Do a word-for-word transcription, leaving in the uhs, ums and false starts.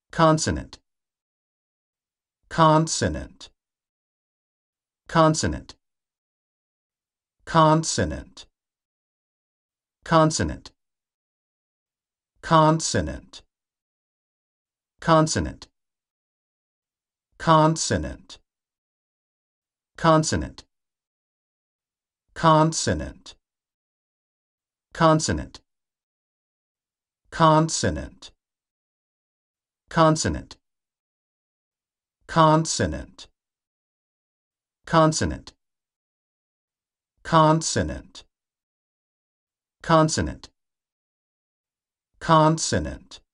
consonant, consonant, consonant, consonant, consonant, consonant, consonant, consonant, consonant, consonant, consonant, consonant, consonant, consonant, consonant, consonant, consonant, consonant,